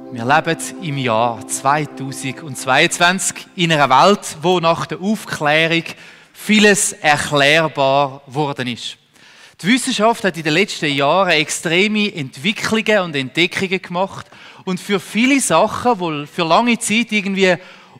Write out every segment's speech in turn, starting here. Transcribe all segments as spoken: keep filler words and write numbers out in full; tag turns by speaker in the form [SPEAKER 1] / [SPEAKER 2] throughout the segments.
[SPEAKER 1] Wir leben im Jahr zweitausendzweiundzwanzig in einer Welt, wo nach der Aufklärung vieles erklärbar geworden ist. Die Wissenschaft hat in den letzten Jahren extreme Entwicklungen und Entdeckungen gemacht und für viele Sachen, die für lange Zeit irgendwie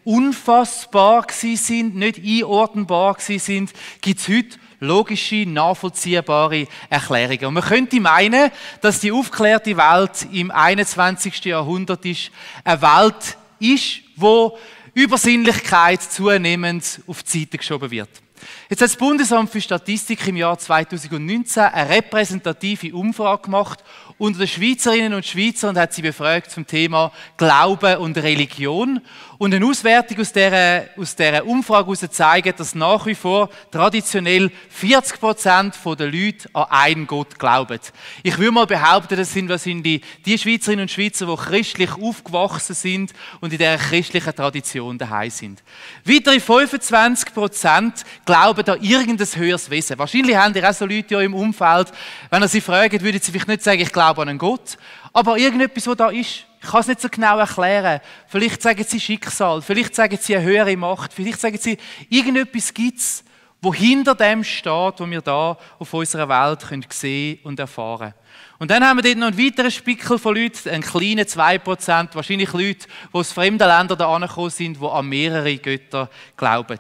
[SPEAKER 1] unfassbar sind, nicht einordnbar sind, gibt es heute logische, nachvollziehbare Erklärungen. Und man könnte meinen, dass die aufgeklärte Welt im einundzwanzigsten Jahrhundert ist, eine Welt ist, wo Übersinnlichkeit zunehmend auf die Seite geschoben wird. Jetzt hat das Bundesamt für Statistik im Jahr zweitausendneunzehn eine repräsentative Umfrage gemacht unter den Schweizerinnen und Schweizern und hat sie befragt zum Thema Glaube und Religion. Und eine Auswertung aus dieser, aus dieser Umfrage heraus zeigt, dass nach wie vor traditionell vierzig Prozent der Leute an einen Gott glauben. Ich würde mal behaupten, das sind wahrscheinlich die Schweizerinnen und Schweizer, die christlich aufgewachsen sind und in dieser christlichen Tradition daheim sind. Weitere fünfundzwanzig Prozent glauben an irgendein höheres Wesen. Wahrscheinlich haben ihr auch so Leute ja im Umfeld, wenn ihr sie fragt, würden sie vielleicht nicht sagen, ich glaube an einen Gott, aber irgendetwas, was da ist. Ich kann es nicht so genau erklären. Vielleicht sagen sie Schicksal, vielleicht sagen sie eine höhere Macht, vielleicht sagen sie, irgendetwas gibt es, wo hinter dem steht, was wir da auf unserer Welt können sehen und erfahren. Und dann haben wir dort noch einen weiteren Spickel von Leuten, einen kleinen zwei Prozent, wahrscheinlich Leute, die aus fremden Ländern da angekommen sind, die an mehrere Götter glauben.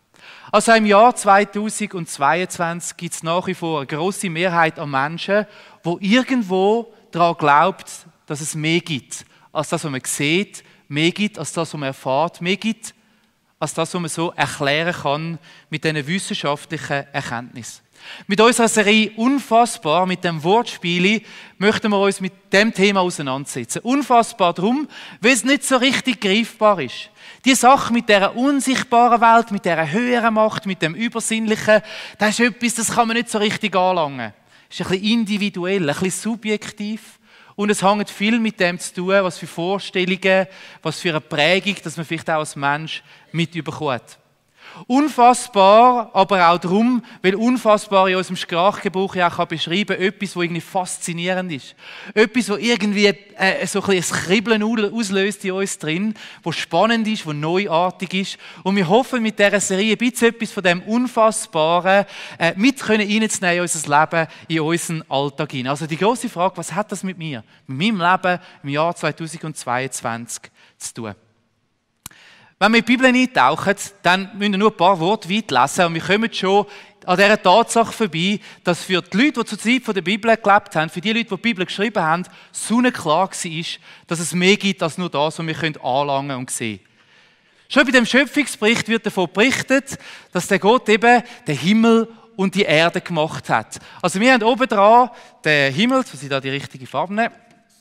[SPEAKER 1] Also im Jahr zweitausendzweiundzwanzig gibt es nach wie vor eine grosse Mehrheit an Menschen, die irgendwo daran glaubt, dass es mehr gibt, als das, was man sieht, mehr gibt, als das, was man erfährt, mehr gibt, als das, was man so erklären kann mit diesen wissenschaftlichen Erkenntnissen. Mit unserer Serie «Unfassbar», mit dem Wortspiel, möchten wir uns mit dem Thema auseinandersetzen. Unfassbar darum, weil es nicht so richtig greifbar ist. Die Sache mit dieser unsichtbaren Welt, mit dieser höheren Macht, mit dem Übersinnlichen, das ist etwas, das kann man nicht so richtig anlangen. Es ist ein bisschen individuell, ein bisschen subjektiv. Und es hängt viel mit dem zu tun, was für Vorstellungen, was für eine Prägung, dass man vielleicht auch als Mensch mitbekommt. Unfassbar, aber auch darum, weil unfassbar in unserem Sprachgebrauch ja auch beschreiben kann, etwas, was irgendwie faszinierend ist. Etwas, was irgendwie äh, so ein bisschen ein Kribbeln auslöst in uns drin, was spannend ist, was neuartig ist. Und wir hoffen, mit dieser Serie ein bisschen etwas von dem Unfassbaren äh, mit können reinzunehmen in unser Leben, in unseren Alltag hinein. Also die grosse Frage, was hat das mit mir, mit meinem Leben im Jahr zweitausendzweiundzwanzig zu tun? Wenn wir in die Bibel eintauchen, dann müssen wir nur ein paar Worte weit lesen und wir kommen schon an dieser Tatsache vorbei, dass für die Leute, die zur Zeit der Bibel gelebt haben, für die Leute, die die Bibel geschrieben haben, sonnenklar war, dass es mehr gibt als nur das, was wir anlangen und sehen können. Schon bei dem Schöpfungsbericht wird davon berichtet, dass der Gott eben den Himmel und die Erde gemacht hat. Also wir haben oben dran den Himmel, jetzt muss ich da die richtige Farbe nehmen.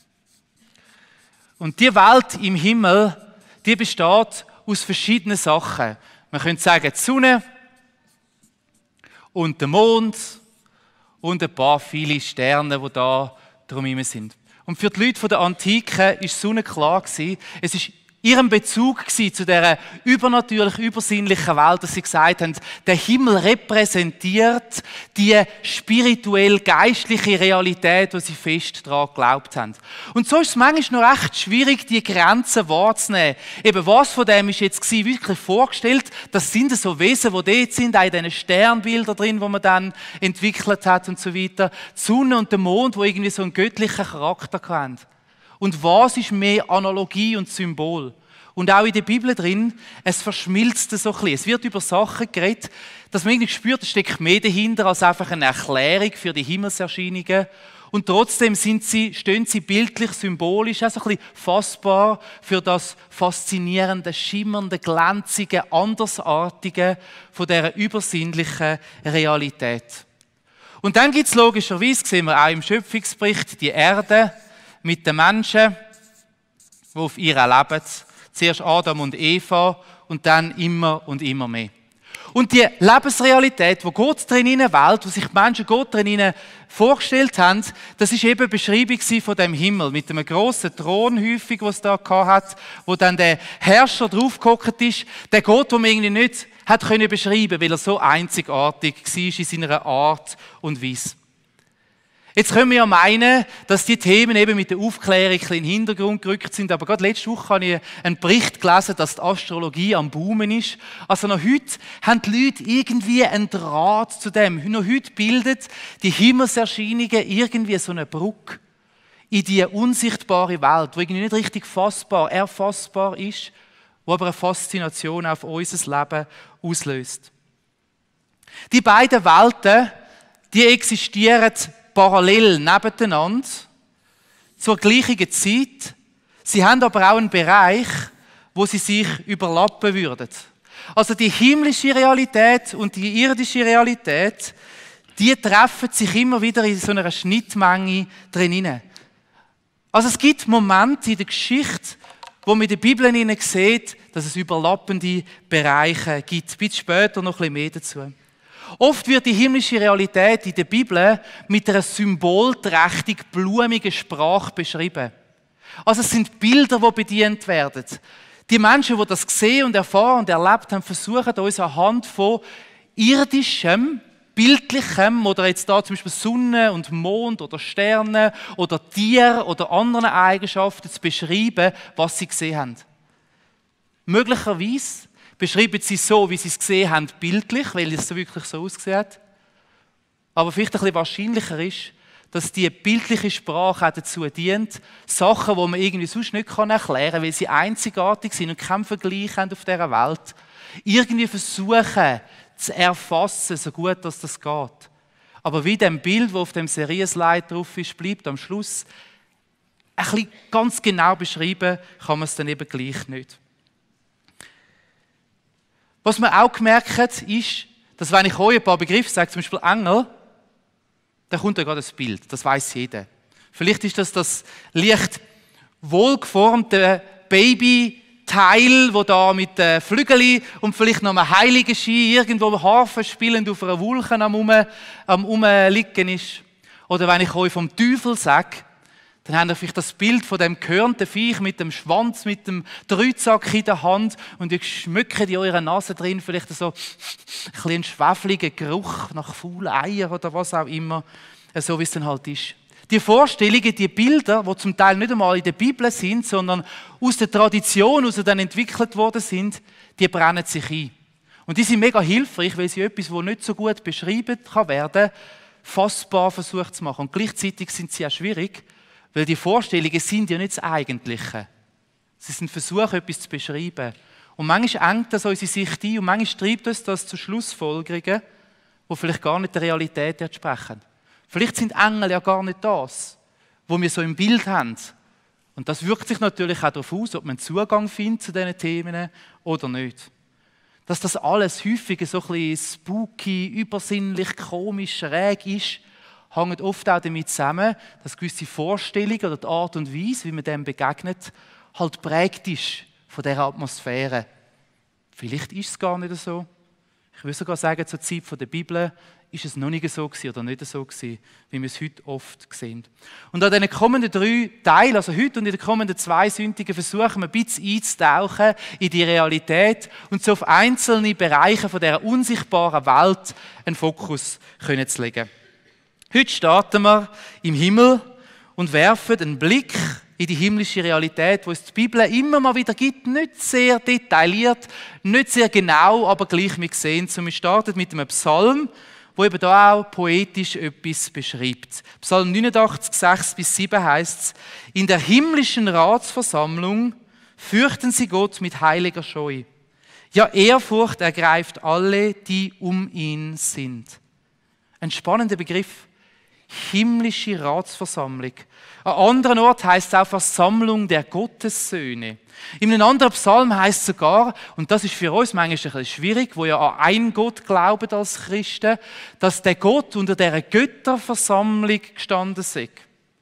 [SPEAKER 1] Und die Welt im Himmel, die besteht aus verschiedenen Sachen. Man könnte sagen, die Sonne und der Mond und ein paar viele Sterne, die da drumherum sind. Und für die Leute der Antike war die Sonne klar. Es war ihrem Bezug zu dieser übernatürlich übersinnlichen Welt, dass sie gesagt haben, der Himmel repräsentiert die spirituell-geistliche Realität, wo sie fest daran geglaubt haben. Und so ist es manchmal noch recht schwierig, die Grenzen wahrzunehmen. Eben, was von dem ist jetzt wirklich vorgestellt? Das sind so Wesen, die dort sind, auch in diesen Sternbildern drin, die man dann entwickelt hat und so weiter. Die Sonne und der Mond, die irgendwie so einen göttlichen Charakter haben. Und was ist mehr Analogie und Symbol? Und auch in der Bibel drin, es verschmilzt so ein bisschen. Es wird über Sachen geredet, dass man irgendwie spürt, es steckt mehr dahinter als einfach eine Erklärung für die Himmelserscheinungen. Und trotzdem sind sie, stehen sie bildlich, symbolisch, auch so ein bisschen fassbar für das faszinierende, schimmernde, glänzige, andersartige von dieser übersinnlichen Realität. Und dann gibt es logischerweise, sehen wir auch im Schöpfungsbericht, die Erde, mit den Menschen, die auf ihr leben. Zuerst Adam und Eva und dann immer und immer mehr. Und die Lebensrealität, wo Gott drinnen wählt, wo sich die Menschen Gott drinnen vorgestellt haben, das ist eben eine Beschreibung von dem Himmel, mit einem grossen Thron häufig, was es da hat, wo dann der Herrscher draufgehockt ist, der Gott, den man irgendwie nicht hat können beschreiben, weil er so einzigartig war in seiner Art und Weise. Jetzt können wir ja meinen, dass die Themen eben mit der Aufklärung ein bisschen in den Hintergrund gerückt sind, aber gerade letzte Woche habe ich einen Bericht gelesen, dass die Astrologie am Boomen ist. Also noch heute haben die Leute irgendwie einen Draht zu dem. Noch heute bildet die Himmelserscheinungen irgendwie so eine Brücke in die unsichtbare Welt, die irgendwie nicht richtig fassbar, erfassbar ist, die aber eine Faszination auf unser Leben auslöst. Die beiden Welten, die existieren parallel nebeneinander, zur gleichen Zeit. Sie haben aber auch einen Bereich, wo sie sich überlappen würden. Also die himmlische Realität und die irdische Realität, die treffen sich immer wieder in so einer Schnittmenge drin. Also es gibt Momente in der Geschichte, wo man in der Bibel sieht, dass es überlappende Bereiche gibt. Ein bisschen später noch ein bisschen mehr dazu. Oft wird die himmlische Realität in der Bibel mit einer symbolträchtig blumigen Sprache beschrieben. Also es sind Bilder, die bedient werden. Die Menschen, die das gesehen und erfahren und erlebt haben, versuchen uns anhand von irdischem, bildlichem oder jetzt da zum Beispiel Sonne und Mond oder Sterne oder Tier oder anderen Eigenschaften zu beschreiben, was sie gesehen haben. Möglicherweise beschreiben sie so, wie sie es gesehen haben, bildlich, weil es so wirklich so ausgesehen hat. Aber vielleicht ein bisschen wahrscheinlicher ist, dass die bildliche Sprache auch dazu dient, Sachen, die man irgendwie sonst nicht erklären kann, weil sie einzigartig sind und keinen Vergleich haben auf dieser Welt, irgendwie versuchen zu erfassen, so gut dass das geht. Aber wie dem Bild, das auf dem Serienslide drauf ist, bleibt am Schluss ein bisschen ganz genau beschreiben, kann man es dann eben gleich nicht. Was man auch gemerkt hat, ist, dass wenn ich euch ein paar Begriffe sage, zum Beispiel Engel, dann kommt da gerade ein Bild. Das weiß jeder. Vielleicht ist das das leicht wohlgeformte Babyteil, wo da mit den Flügeln und vielleicht noch einem heiligen Ski irgendwo Harfe spielend auf einer Wolke am, um, am Umliegen ist. Oder wenn ich euch vom Teufel sage, dann habt ihr vielleicht das Bild von dem gehörnten Viech mit dem Schwanz, mit dem Dreizack in der Hand und ihr schmückt in eurer Nase drin vielleicht so ein bisschen einen schwefeligen Geruch nach faulen Eiern oder was auch immer, so wie es dann halt ist. Die Vorstellungen, die Bilder, die zum Teil nicht einmal in der Bibel sind, sondern aus der Tradition, aus der dann entwickelt worden sind, die brennen sich ein. Und die sind mega hilfreich, weil sie etwas, das nicht so gut beschrieben kann werden, fassbar versucht zu machen. Und gleichzeitig sind sie auch schwierig, weil die Vorstellungen sind ja nicht das Eigentliche. Sie sind Versuche, etwas zu beschreiben. Und manchmal engt das unsere Sicht ein und manchmal treibt uns das zu Schlussfolgerungen, die vielleicht gar nicht der Realität entsprechen. Vielleicht sind Engel ja gar nicht das, was wir so im Bild haben. Und das wirkt sich natürlich auch darauf aus, ob man Zugang findet zu diesen Themen oder nicht. Dass das alles häufig so ein bisschen spooky, übersinnlich, komisch, schräg ist, hängt oft auch damit zusammen, dass gewisse Vorstellungen oder die Art und Weise, wie man dem begegnet, halt prägt ist von dieser Atmosphäre. Vielleicht ist es gar nicht so. Ich würde sogar sagen, zur Zeit der Bibel ist es noch nicht so gewesen oder nicht so gewesen, wie wir es heute oft sehen. Und an diesen kommenden drei Teilen, also heute und in den kommenden zwei Sündigen, versuchen wir ein bisschen einzutauchen in die Realität und so auf einzelne Bereiche von dieser unsichtbaren Welt einen Fokus können zu legen. Heute starten wir im Himmel und werfen einen Blick in die himmlische Realität, wo es die Bibel immer mal wieder gibt. Nicht sehr detailliert, nicht sehr genau, aber gleich wir sehen. So, wir starten mit einem Psalm, wo eben da auch poetisch etwas beschreibt. Psalm neunundachtzig, sechs bis sieben heißt es: In der himmlischen Ratsversammlung fürchten sie Gott mit heiliger Scheu. Ja, Ehrfurcht ergreift alle, die um ihn sind. Ein spannender Begriff. Himmlische Ratsversammlung. An anderen Ort heißt es auch Versammlung der Gottessöhne. In einem anderen Psalm heißt es sogar, und das ist für uns manchmal ein bisschen schwierig, wo ja an einen Gott glauben als Christen, dass der Gott unter dieser Götterversammlung gestanden ist.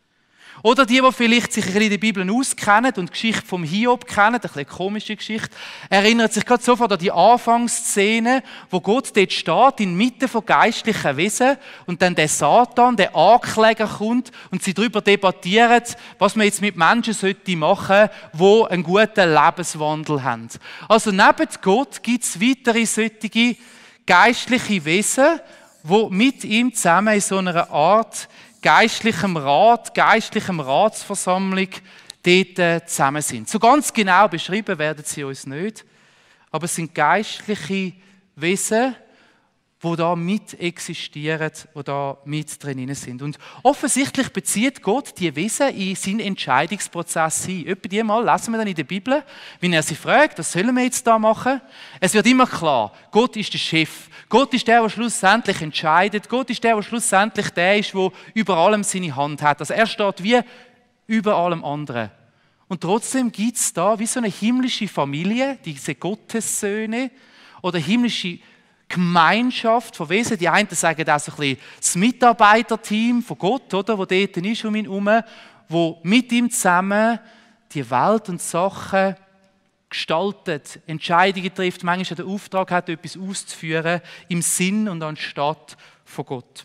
[SPEAKER 1] Oder die, die vielleicht sich ein bisschen in der Bibel auskennen und die Geschichte vom Hiob kennen, eine bisschen komische Geschichte, erinnert sich gerade sofort an die Anfangsszene, wo Gott dort steht, inmitten von geistlichen Wesen, und dann der Satan, der Ankläger kommt und sie darüber debattieren, was man jetzt mit Menschen machen sollte, die einen guten Lebenswandel haben. Also neben Gott gibt es weitere solche geistliche Wesen, die mit ihm zusammen in so einer Art geistlichem Rat, geistlichem Ratsversammlung dort zusammen sind. So ganz genau beschrieben werden sie uns nicht, aber es sind geistliche Wesen, die da mit existieren, die da mit drin sind. Und offensichtlich bezieht Gott die Wesen in seinen Entscheidungsprozess ein. Etwa die Mal lesen wir dann in der Bibel, wenn er sie fragt, was sollen wir jetzt da machen? Es wird immer klar, Gott ist der Chef. Gott ist der, der schlussendlich entscheidet. Gott ist der, der schlussendlich der ist, der über allem seine Hand hat. Also er steht wie über allem anderen. Und trotzdem gibt es da wie so eine himmlische Familie, diese Gottessöhne oder himmlische Gemeinschaft von Wesen. Die einen sagen auch so ein bisschen das Mitarbeiterteam von Gott, oder, wo dort ist um ihn herum, wo mit ihm zusammen die Welt und Sachen gestaltet, Entscheidungen trifft, manchmal den Auftrag hat, etwas auszuführen im Sinn und anstatt von Gott.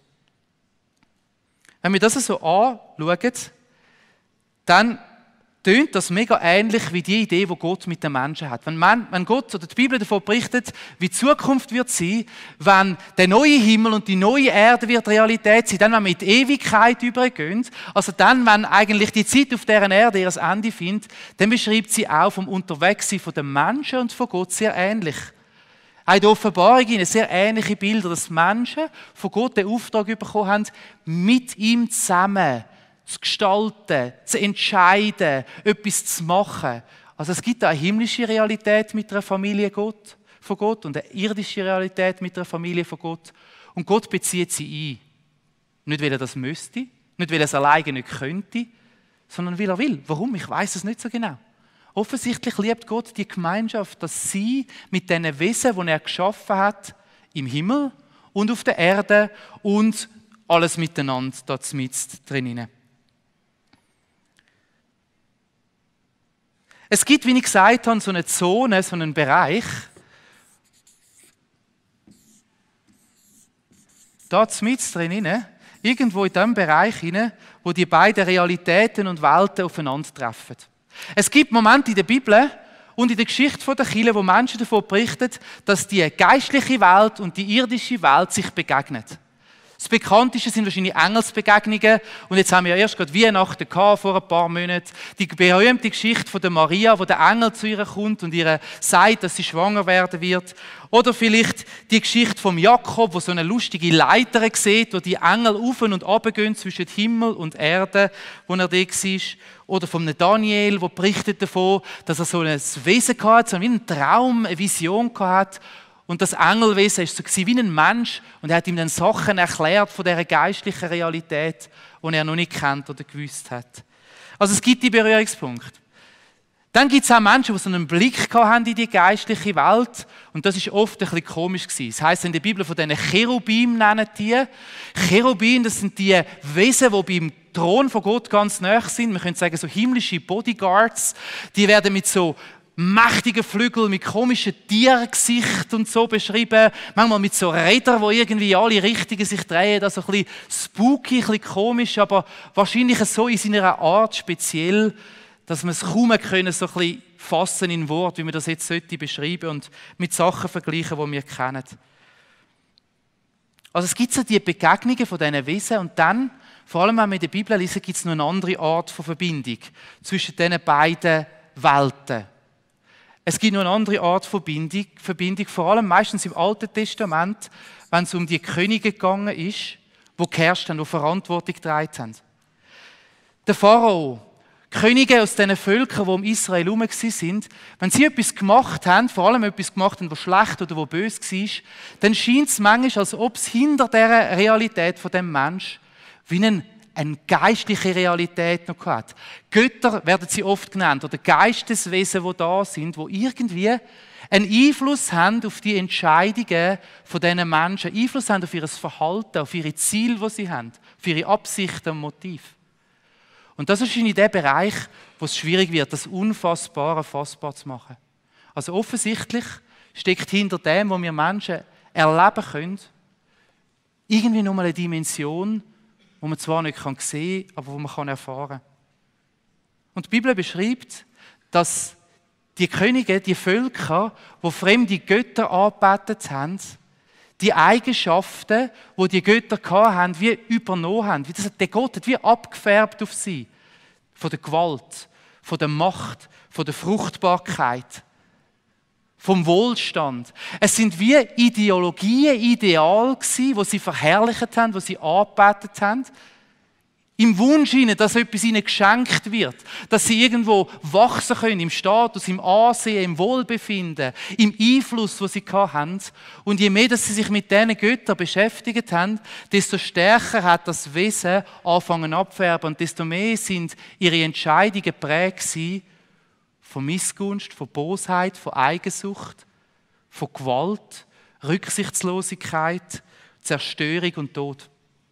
[SPEAKER 1] Wenn wir das so anschauen, dann tönt das mega ähnlich wie die Idee, die Gott mit den Menschen hat. Wenn, man, wenn Gott oder die Bibel davon berichtet, wie die Zukunft wird sein, wenn der neue Himmel und die neue Erde wird Realität sein, dann, wenn wir in die Ewigkeit übergehen, also dann, wenn eigentlich die Zeit auf dieser Erde ihr Ende findet, dann beschreibt sie auch vom Unterwegssein von den Menschen und von Gott sehr ähnlich. Auch in der Offenbarung sehr ähnliche Bilder, dass Menschen von Gott den Auftrag bekommen haben, mit ihm zusammen zu gestalten, zu entscheiden, etwas zu machen. Also es gibt eine himmlische Realität mit einer Familie Gott, von Gott und eine irdische Realität mit einer Familie von Gott. Und Gott bezieht sie ein. Nicht, weil er das müsste, nicht, weil er es alleine nicht könnte, sondern weil er will. Warum? Ich weiß es nicht so genau. Offensichtlich liebt Gott die Gemeinschaft, dass sie mit diesen Wesen, die er geschaffen hat, im Himmel und auf der Erde und alles miteinander da mit drinnen. Es gibt, wie ich gesagt habe, so eine Zone, so einen Bereich, da mit drin, irgendwo in diesem Bereich, wo die beiden Realitäten und Welten aufeinandertreffen. Es gibt Momente in der Bibel und in der Geschichte der Kirche, wo Menschen davon berichten, dass die geistliche Welt und die irdische Welt sich begegnen. Das Bekannteste sind wahrscheinlich Engelsbegegnungen. Und jetzt haben wir ja erst gerade Weihnachten gehabt, vor ein paar Monaten. Die berühmte Geschichte von der Maria, wo der Engel zu ihr kommt und ihr sagt, dass sie schwanger werden wird. Oder vielleicht die Geschichte vom Jakob, wo so eine lustige Leiter sieht, wo die Engel auf und runter gehen zwischen Himmel und Erde, wo er da war. Oder vom Daniel, der berichtet davon, dass er so ein Wesen hatte, so wie einen Traum, eine Vision hatte. Und das Engelwesen war so wie ein Mensch und er hat ihm dann Sachen erklärt von dieser geistlichen Realität, die er noch nicht kennt oder gewusst hat. Also es gibt die Berührungspunkte. Dann gibt es auch Menschen, die so einen Blick haben in die geistliche Welt und das ist oft ein bisschen komisch gewesen. Das heisst in der Bibel von diesen Cherubim nennen die. Cherubim, das sind die Wesen, die beim Thron von Gott ganz nahe sind. Man könnte sagen so himmlische Bodyguards. Die werden mit so mächtige Flügel mit komischen Tiergesicht und so beschrieben. Manchmal mit so Rädern, wo irgendwie in alle Richtungen sich drehen. Also ein bisschen spooky, ein bisschen komisch, aber wahrscheinlich so in seiner Art speziell, dass man es kaum können, so ein bisschen fassen in Wort, wie man das jetzt sollte beschreiben und mit Sachen vergleichen, die wir kennen. Also es gibt so die Begegnungen von diesen Wesen und dann, vor allem wenn wir in der Bibel lesen, gibt es noch eine andere Art von Verbindung zwischen diesen beiden Welten. Es gibt noch eine andere Art von Verbindung, Verbindung, vor allem meistens im Alten Testament, wenn es um die Könige gegangen ist, die geherrscht haben, die Verantwortung getragen haben. Der Pharao, Könige aus diesen Völkern, die um Israel herum waren, wenn sie etwas gemacht haben, vor allem etwas gemacht haben, was schlecht oder was böse war, dann scheint es manchmal, als ob es hinter dieser Realität von dem Mensch wie ein eine geistliche Realität noch hat. Götter werden sie oft genannt oder Geisteswesen, die da sind, die irgendwie einen Einfluss haben auf die Entscheidungen von diesen Menschen, Einfluss haben auf ihr Verhalten, auf ihre Ziele, die sie haben, auf ihre Absichten und Motive. Und das ist wahrscheinlich der Bereich, wo es schwierig wird, das Unfassbare fassbar zu machen. Also offensichtlich steckt hinter dem, was wir Menschen erleben können, irgendwie nochmal eine Dimension, wo man zwar nicht sehen kann, aber wo man erfahren kann. Und die Bibel beschreibt, dass die Könige, die Völker, die fremde Götter angebetet haben, die Eigenschaften, die die Götter hatten, wie übernommen haben. Das hat der Gott hat wie abgefärbt auf sie. Von der Gewalt, von der Macht, von der Fruchtbarkeit, vom Wohlstand. Es sind wie Ideologien, Ideale gewesen, die sie verherrlicht haben, die sie angebetet haben. Im Wunsch ihnen, dass etwas ihnen geschenkt wird, dass sie irgendwo wachsen können im Status, im Ansehen, im Wohlbefinden, im Einfluss, den sie hatten. Und je mehr, dass sie sich mit diesen Göttern beschäftigt haben, desto stärker hat das Wesen angefangen abfärben und desto mehr sind ihre Entscheidungen geprägt von Missgunst, von Bosheit, von Eigensucht, von Gewalt, Rücksichtslosigkeit, Zerstörung und Tod.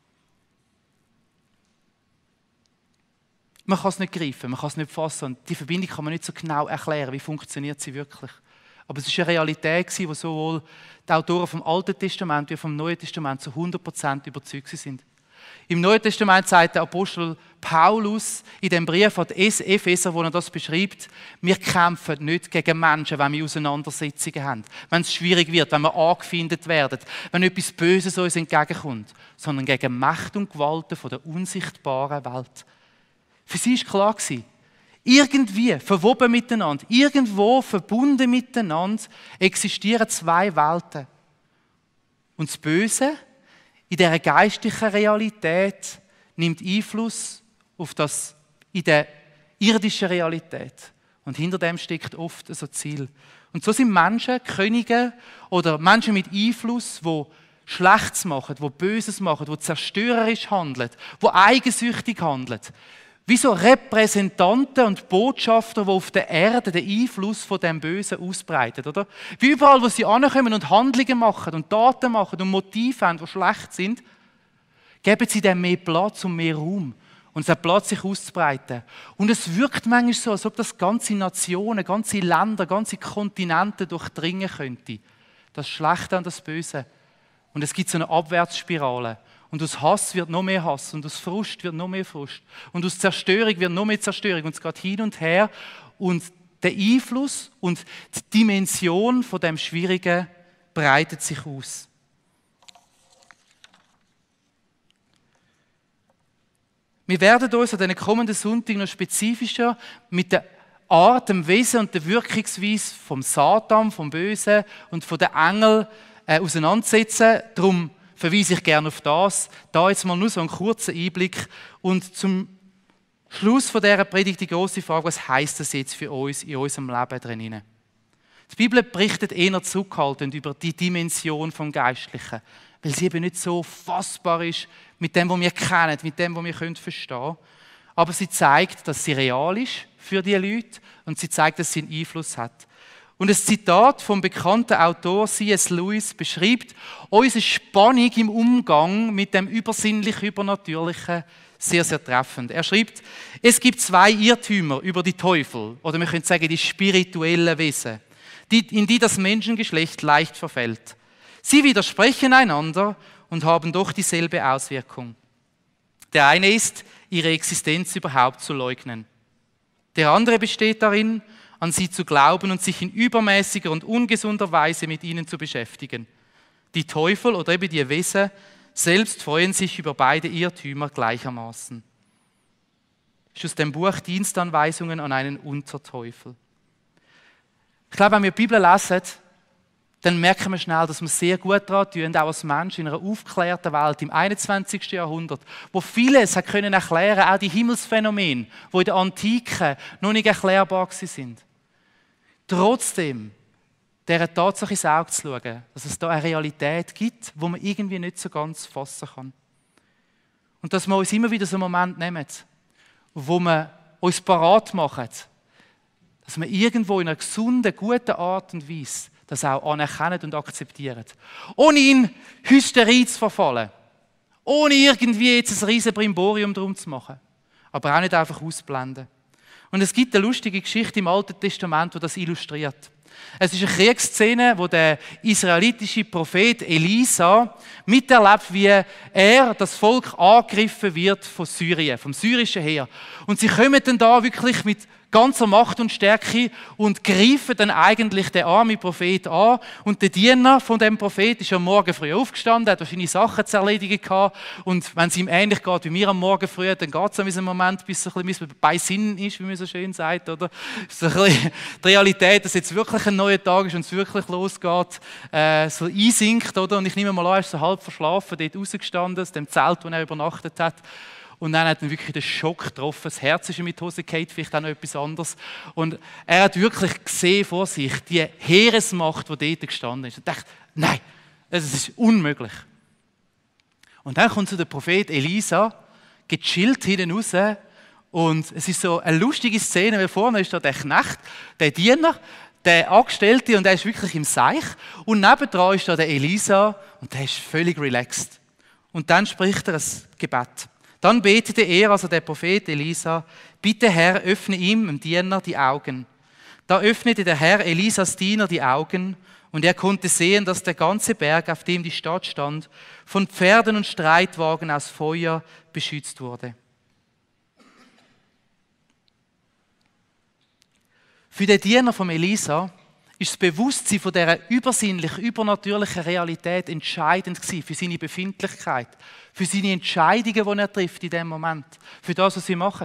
[SPEAKER 1] Man kann es nicht greifen, man kann es nicht fassen. Und die Verbindung kann man nicht so genau erklären, wie funktioniert sie wirklich. Aber es war eine Realität, die sowohl die Autoren vom Alten Testament wie vom Neuen Testament zu hundert Prozent überzeugt sind. Im Neuen Testament sagt der Apostel Paulus in dem Brief an die Epheser, wo er das beschreibt, wir kämpfen nicht gegen Menschen, wenn wir Auseinandersetzungen haben, wenn es schwierig wird, wenn wir angefeindet werden, wenn etwas Böses uns entgegenkommt, sondern gegen Macht und Gewalten von der unsichtbaren Welt. Für sie war klar, irgendwie verwoben miteinander, irgendwo verbunden miteinander existieren zwei Welten. Und das Böse in dieser geistlichen Realität nimmt Einfluss auf das in der irdischen Realität. Und hinter dem steckt oft so ein Ziel. Und so sind Menschen, Könige oder Menschen mit Einfluss, die Schlechtes machen, die Böses machen, die zerstörerisch handeln, die eigensüchtig handeln. Wie so Repräsentanten und Botschafter, die auf der Erde den Einfluss von dem Bösen ausbreiten, oder? Wie überall, wo sie ankommen und Handlungen machen und Taten machen und Motive haben, die schlecht sind, geben sie dem mehr Platz und mehr Raum. Und es hat Platz, sich auszubreiten. Und es wirkt manchmal so, als ob das ganze Nationen, ganze Länder, ganze Kontinente durchdringen könnte. Das Schlechte und das Böse. Und es gibt so eine Abwärtsspirale. Und aus Hass wird noch mehr Hass und aus Frust wird noch mehr Frust. Und aus Zerstörung wird noch mehr Zerstörung. Und es geht hin und her. Und der Einfluss und die Dimension von dem Schwierigen breitet sich aus. Wir werden uns an den kommenden Sonntag noch spezifischer mit der Art, dem Wesen und der Wirkungsweise vom Satan, vom Bösen und von den Engeln äh, auseinandersetzen. Darum verweise ich gerne auf das. Da jetzt mal nur so einen kurzen Einblick. Und zum Schluss von dieser Predigt die grosse Frage, was heisst das jetzt für uns in unserem Leben drinnen? Die Bibel berichtet eher zurückhaltend über die Dimension vom Geistlichen, weil sie eben nicht so fassbar ist mit dem, was wir kennen, mit dem, was wir verstehen können. Aber sie zeigt, dass sie real ist für die Leute und sie zeigt, dass sie einen Einfluss hat. Und ein Zitat vom bekannten Autor C S Lewis beschreibt unsere Spannung im Umgang mit dem übersinnlich Übernatürlichen sehr, sehr treffend. Er schreibt, es gibt zwei Irrtümer über die Teufel, oder wir können sagen, die spirituellen Wesen, die, in die das Menschengeschlecht leicht verfällt. Sie widersprechen einander und haben doch dieselbe Auswirkung. Der eine ist, ihre Existenz überhaupt zu leugnen. Der andere besteht darin, an sie zu glauben und sich in übermäßiger und ungesunder Weise mit ihnen zu beschäftigen. Die Teufel oder eben die Wesen selbst freuen sich über beide Irrtümer gleichermaßen. Das ist aus dem Buch Dienstanweisungen an einen Unterteufel. Ich glaube, wenn wir die Bibel lesen, dann merken wir schnell, dass wir sehr gut daran tun, auch als Menschen in einer aufgeklärten Welt im einundzwanzigsten Jahrhundert, wo vieles hat können erklären, auch die Himmelsphänomene, die in der Antike noch nicht erklärbar sind. Trotzdem dieser Tatsache ins Auge zu schauen, dass es da eine Realität gibt, die man irgendwie nicht so ganz fassen kann. Und dass wir uns immer wieder so einen Moment nehmen, wo wir uns parat machen, dass wir irgendwo in einer gesunden, guten Art und Weise das auch anerkennen und akzeptieren. Ohne in Hysterie zu verfallen. Ohne irgendwie jetzt ein riesen Brimborium drum zu machen. Aber auch nicht einfach ausblenden. Und es gibt eine lustige Geschichte im Alten Testament, die das illustriert. Es ist eine Kriegsszene, wo der israelitische Prophet Elisa miterlebt, wie er, das Volk, angegriffen wird von Syrien, vom syrischen Heer. Und sie kommen dann da wirklich mit ganzer Macht und Stärke und greifen dann eigentlich den armen Prophet an. Und der Diener von dem Prophet ist am Morgen früh aufgestanden, hat wahrscheinlich Sachen zu erledigen gehabt. Und wenn es ihm ähnlich geht wie mir am Morgen früh, dann geht es an diesem Moment, bis es ein bisschen bei Sinnen ist, wie man so schön sagt. Oder? So ein bisschen die Realität, dass jetzt wirklich ein neuer Tag ist und es wirklich losgeht, äh, so einsinkt. Oder? Und ich nehme mal an, er ist so halb verschlafen, dort rausgestanden, aus dem Zelt, wo er übernachtet hat. Und dann hat ihn wirklich den Schock getroffen. Das Herz ist ihm mit die Hose gefallen, vielleicht auch noch etwas anderes. Und er hat wirklich gesehen vor sich, die Heeresmacht, die dort gestanden ist. Und dachte, nein, das ist unmöglich. Und dann kommt so der Prophet Elisa, gechillt hinten raus. Und es ist so eine lustige Szene, weil vorne ist da der Knecht, der Diener, der Angestellte, und der ist wirklich im Seich. Und nebendran ist da der Elisa, und der ist völlig relaxed. Und dann spricht er ein Gebet. Dann betete er, also der Prophet Elisa, bitte Herr, öffne ihm, dem Diener, die Augen. Da öffnete der Herr Elisas Diener die Augen und er konnte sehen, dass der ganze Berg, auf dem die Stadt stand, von Pferden und Streitwagen aus Feuer beschützt wurde. Für den Diener von Elisa ist das Bewusstsein von dieser übersinnlichen, übernatürlichen Realität entscheidend gewesen für seine Befindlichkeit, für seine Entscheidungen, die er trifft in dem Moment, für das, was sie machen.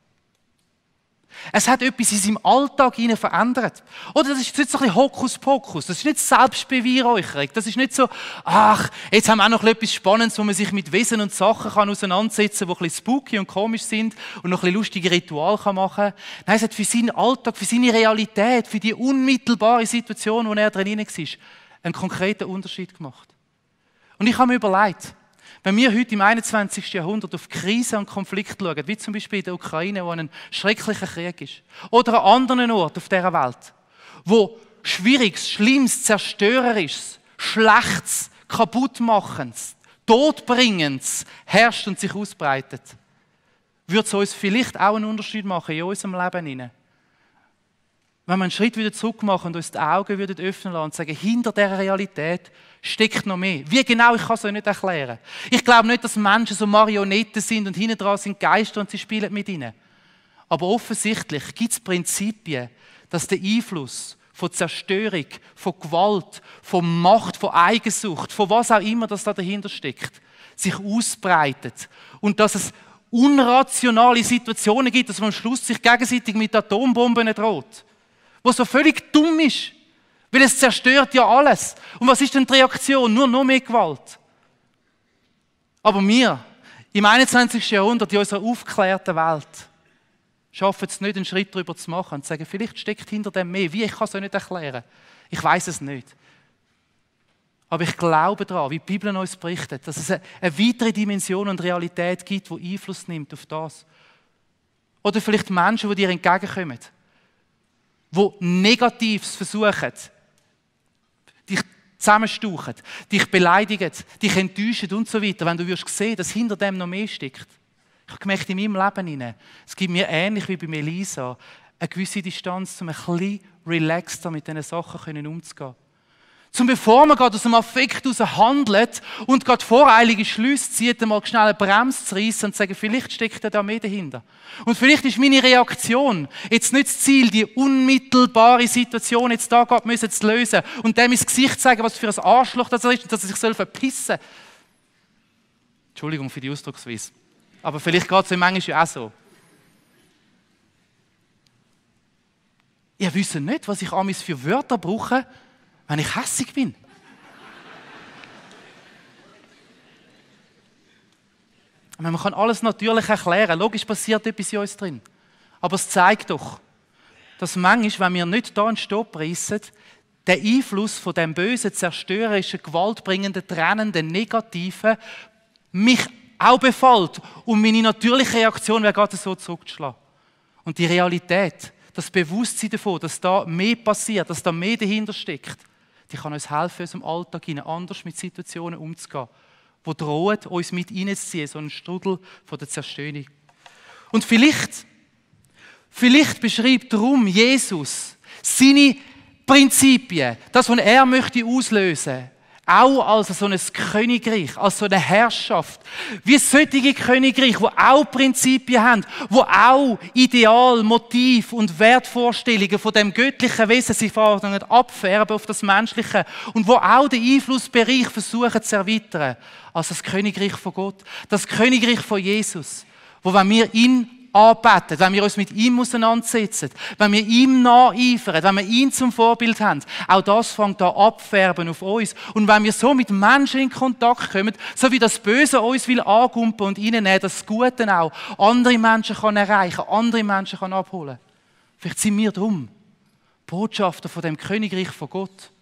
[SPEAKER 1] Es hat etwas in seinem Alltag hinein verändert. Oder das ist nicht so ein bisschen Hokuspokus, das ist nicht Selbstbeweihräucherung, das ist nicht so, ach, jetzt haben wir auch noch etwas Spannendes, wo man sich mit Wesen und Sachen kann auseinandersetzen kann, die ein bisschen spooky und komisch sind und noch ein bisschen lustige Rituale machen kann. Nein, es hat für seinen Alltag, für seine Realität, für die unmittelbare Situation, in der er drin war, einen konkreten Unterschied gemacht. Und ich habe mir überlegt, wenn wir heute im einundzwanzigsten Jahrhundert auf Krisen und Konflikte schauen, wie zum Beispiel in der Ukraine, wo ein schrecklicher Krieg ist, oder an anderen Orten auf dieser Welt, wo Schwieriges, Schlimmes, Zerstörerisches, Schlechtes, Kaputtmachendes, Todbringendes herrscht und sich ausbreitet, würde es uns vielleicht auch einen Unterschied machen in unserem Leben hinein. Wenn wir einen Schritt wieder zurück machen und uns die Augen würden öffnen lassen und sagen, hinter dieser Realität steckt noch mehr. Wie genau, ich kann es euch nicht erklären. Ich glaube nicht, dass Menschen so Marionetten sind und hinten dran sind Geister und sie spielen mit ihnen. Aber offensichtlich gibt es Prinzipien, dass der Einfluss von Zerstörung, von Gewalt, von Macht, von Eigensucht, von was auch immer, das da dahinter steckt, sich ausbreitet. Und dass es unrationale Situationen gibt, dass man am Schluss sich gegenseitig mit Atombomben droht. Was so völlig dumm ist, weil es zerstört ja alles. Und was ist denn die Reaktion? Nur noch mehr Gewalt. Aber wir, im einundzwanzigsten Jahrhundert, in unserer aufgeklärten Welt, schaffen es nicht, einen Schritt darüber zu machen und zu sagen, vielleicht steckt hinter dem mehr. Wie? Ich kann es euch nicht erklären. Ich weiß es nicht. Aber ich glaube daran, wie die Bibel uns berichtet, dass es eine, eine weitere Dimension und Realität gibt, die Einfluss nimmt auf das. Oder vielleicht Menschen, die dir entgegenkommen, die Negatives versuchen, dich zusammenstauchen, dich beleidigen, dich enttäuschen und so weiter, wenn du wirst sehen, dass hinter dem noch mehr steckt. Ich habe gemerkt, in meinem Leben hinein, es gibt mir ähnlich wie bei Elisa eine gewisse Distanz, um ein bisschen relaxter mit diesen Sachen umzugehen. Zum bevor man gerade aus dem Affekt heraus handelt und gerade voreilige Schlüsse zieht, mal schnell eine Bremse zu reissen und zu sagen, vielleicht steckt da mehr dahinter. Und vielleicht ist meine Reaktion jetzt nicht das Ziel, die unmittelbare Situation jetzt da gerade müssen zu lösen und dem ins Gesicht zeigen, was für ein Arschloch das ist und dass er sich soll verpissen. Entschuldigung für die Ausdrucksweise. Aber vielleicht geht es im Englischen auch so. Ihr wisst nicht, was ich amigs für Wörter brauche, wenn ich hässig bin. Man kann alles natürlich erklären. Logisch passiert etwas in uns drin. Aber es zeigt doch, dass manchmal, wenn wir nicht da einen Stopp reissen, der Einfluss von dem bösen, zerstörerischen, gewaltbringenden, trennenden, negativen mich auch befällt. Und meine natürliche Reaktion wäre gerade so zurückzuschlagen. Und die Realität, das Bewusstsein davon, dass da mehr passiert, dass da mehr dahinter steckt, die kann uns helfen, in unserem Alltag anders mit Situationen umzugehen, die drohen, uns mit reinzuziehen, so einen Strudel von der Zerstörung. Und vielleicht, vielleicht beschreibt darum Jesus seine Prinzipien, das, was er möchte auslösen, auch als so ein Königreich, als so eine Herrschaft. Wie solche Königreich, die auch Prinzipien haben, die auch Ideal, Motiv und Wertvorstellungen von dem göttlichen Wesen sie verlangen, abfärben auf das Menschliche und wo auch den Einflussbereich versuchen zu erweitern, als das Königreich von Gott, das Königreich von Jesus, wo wenn wir ihn anbeten, wenn wir uns mit ihm auseinandersetzen, wenn wir ihm nacheifern, wenn wir ihn zum Vorbild haben, auch das fängt an abfärben auf uns. Und wenn wir so mit Menschen in Kontakt kommen, so wie das Böse uns will angumpen und reinnehmen, das Gute auch andere Menschen kann erreichen, andere Menschen kann abholen. Vielleicht sind wir drum Botschafter von dem Königreich von Gott.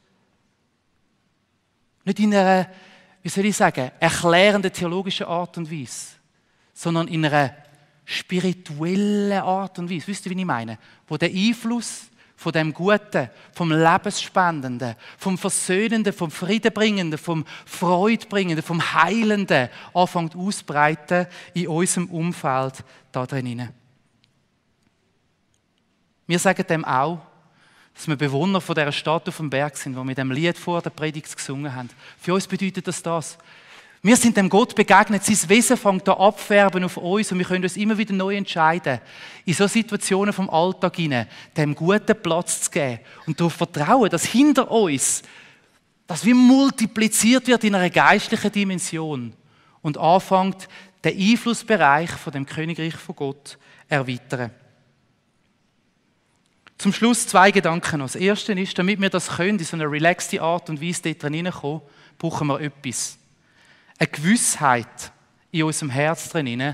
[SPEAKER 1] Nicht in einer, wie soll ich sagen, erklärenden theologischen Art und Weise, sondern in einer spirituelle Art und Weise. Wisst ihr, wie ich meine? Wo der Einfluss von dem Guten, vom Lebensspendenden, vom Versöhnenden, vom Friedenbringenden, vom Freudbringenden, vom Heilenden anfängt auszubreiten in unserem Umfeld da drinnen. Wir sagen dem auch, dass wir Bewohner von dieser Stadt auf dem Berg sind, wo wir dem Lied vor der Predigt gesungen haben. Für uns bedeutet das das. Wir sind dem Gott begegnet, sein Wesen fängt an abfärben auf uns und wir können uns immer wieder neu entscheiden, in so Situationen vom Alltag hinein, dem guten Platz zu geben und darauf vertrauen, dass hinter uns, dass wir multipliziert wird in einer geistlichen Dimension und anfängt, den Einflussbereich von dem Königreich von Gott erweitern. Zum Schluss zwei Gedanken noch. Das erste ist, damit wir das können, in so einer relaxte Art und Weise dort hineinkommen, brauchen wir etwas. Eine Gewissheit in unserem Herz drin,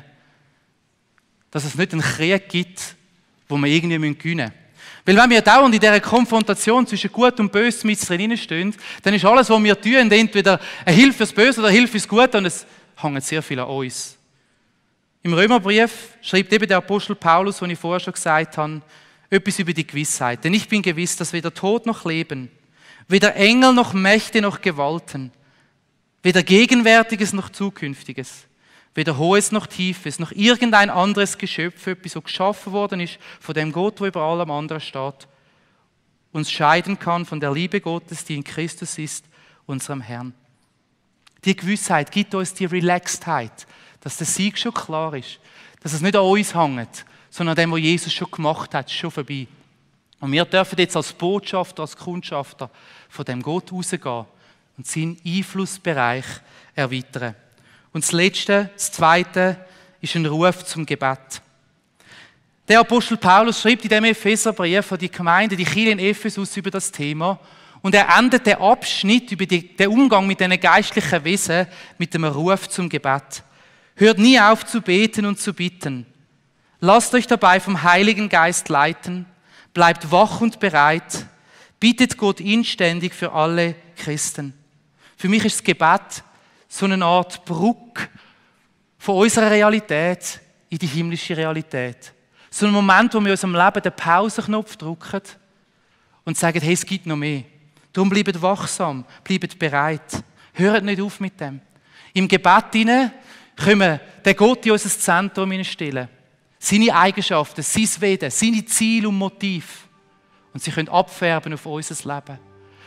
[SPEAKER 1] dass es nicht einen Krieg gibt, wo wir irgendwie gewinnen müssen. Weil wenn wir dauernd in dieser Konfrontation zwischen Gut und Böse mit drin stehen, dann ist alles, was wir tun, entweder eine Hilfe fürs Böse oder eine Hilfe fürs Gute und es hängt sehr viel an uns. Im Römerbrief schreibt eben der Apostel Paulus, den ich vorher schon gesagt habe, etwas über die Gewissheit. Denn ich bin gewiss, dass weder Tod noch Leben, weder Engel noch Mächte noch Gewalten, weder Gegenwärtiges noch Zukünftiges, weder Hohes noch Tiefes, noch irgendein anderes Geschöpf, etwas so geschaffen worden ist, von dem Gott, wo über allem anderen steht, uns scheiden kann von der Liebe Gottes, die in Christus ist, unserem Herrn. Die Gewissheit gibt uns die Relaxedheit, dass der Sieg schon klar ist, dass es nicht an uns hängt, sondern an dem, was Jesus schon gemacht hat, ist schon vorbei. Und wir dürfen jetzt als Botschafter, als Kundschafter von dem Gott rausgehen und seinen Einflussbereich erweitern. Und das Letzte, das Zweite, ist ein Ruf zum Gebet. Der Apostel Paulus schreibt in dem Epheserbrief an die Gemeinde, die Kirche in Ephesus, über das Thema. Und er endet den Abschnitt über die, den Umgang mit diesen geistlichen Wesen mit einem Ruf zum Gebet. Hört nie auf zu beten und zu bitten. Lasst euch dabei vom Heiligen Geist leiten. Bleibt wach und bereit. Bittet Gott inständig für alle Christen. Für mich ist das Gebet so eine Art Brücke von unserer Realität in die himmlische Realität. So ein Moment, wo wir in unserem Leben den Pausenknopf drücken und sagen, hey, es gibt noch mehr. Darum bleibt wachsam, bleibt bereit. Hört nicht auf mit dem. Im Gebet hinein können wir den Gott in unser Zentrum stellen. Seine Eigenschaften, sein Wesen, seine Ziele und Motive. Und sie können abfärben auf unser Leben.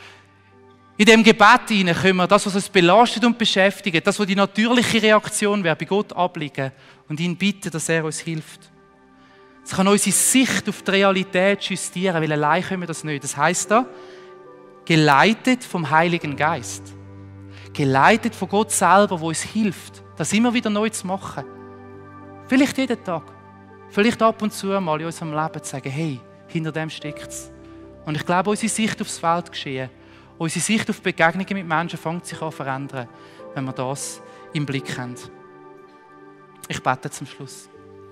[SPEAKER 1] In dem Gebet hinein können wir das, was uns belastet und beschäftigt, das, was die natürliche Reaktion wäre, bei Gott ablegen und ihn bitten, dass er uns hilft. Es kann unsere Sicht auf die Realität justieren, weil allein können wir das nicht. Das heisst da, geleitet vom Heiligen Geist. Geleitet von Gott selber, wo uns hilft, das immer wieder neu zu machen. Vielleicht jeden Tag. Vielleicht ab und zu mal in unserem Leben zu sagen, hey, hinter dem steckt es. Und ich glaube, unsere Sicht aufs Feld geschehen, unsere Sicht auf Begegnungen mit Menschen fängt sich an zu verändern, wenn wir das im Blick haben. Ich bete zum Schluss.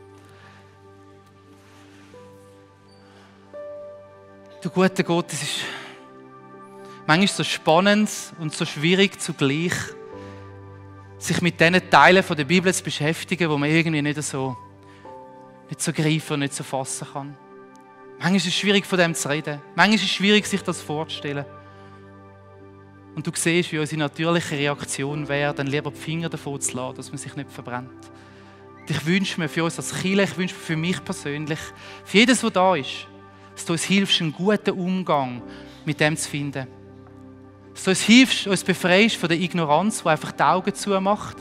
[SPEAKER 1] Du guter Gott, es ist manchmal so spannend und so schwierig zugleich, sich mit diesen Teilen von der Bibel zu beschäftigen, wo man irgendwie nicht so, nicht so greifen und nicht so fassen kann. Manchmal ist es schwierig, von dem zu reden. Manchmal ist es schwierig, sich das vorzustellen. Und du siehst, wie unsere natürliche Reaktion wäre, dann lieber die Finger davon zu lassen, dass man sich nicht verbrennt. Und ich wünsche mir für uns als Kirche, ich wünsche mir für mich persönlich, für jedes, was da ist, dass du uns hilfst, einen guten Umgang mit dem zu finden. Dass du uns hilfst, uns befreist von der Ignoranz, die einfach die Augen zumacht.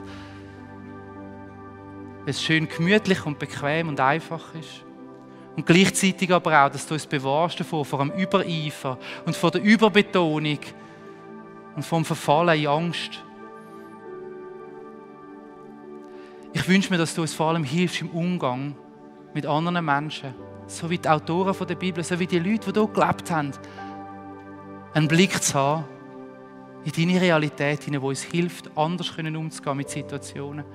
[SPEAKER 1] Weil es schön gemütlich und bequem und einfach ist. Und gleichzeitig aber auch, dass du uns bewahrst davor, vor dem Übereifer und vor der Überbetonung und vom Verfallen in Angst. Ich wünsche mir, dass du uns vor allem hilfst im Umgang mit anderen Menschen. So wie die Autoren der Bibel, so wie die Leute, die hier gelebt haben. Einen Blick zu haben in deine Realität, die uns hilft, anders umzugehen mit Situationen.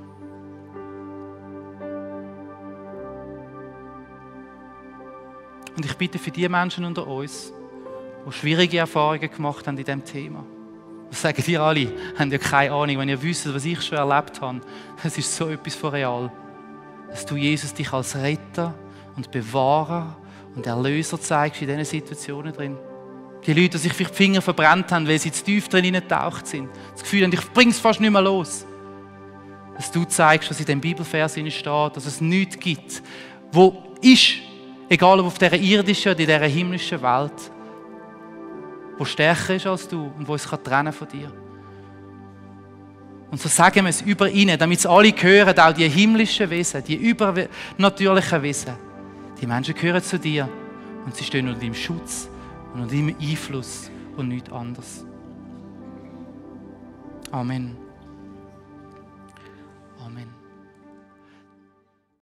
[SPEAKER 1] Und ich bitte für die Menschen unter uns, die schwierige Erfahrungen gemacht haben in diesem Thema. Das sagen ihr alle, habt ja keine Ahnung, wenn ihr wisst, was ich schon erlebt habe. Es ist so etwas von real. Dass du, Jesus, dich als Retter und Bewahrer und Erlöser zeigst in diesen Situationen drin. Die Leute, die sich vielleicht die Finger verbrannt haben, weil sie zu tief drin getaucht sind. Das Gefühl haben, ich bringe es fast nicht mehr los. Dass du zeigst, was in dem Bibelvers steht, dass es nichts gibt, wo ist, egal ob auf dieser irdischen oder in dieser himmlischen Welt, wo stärker ist als du und wo es trennen von dir. Und so sagen wir es über ihnen, damit es alle hören, auch die himmlischen Wesen, die übernatürlichen Wesen. Die Menschen gehören zu dir und sie stehen unter deinem Schutz und unter deinem Einfluss und nichts anderes. Amen.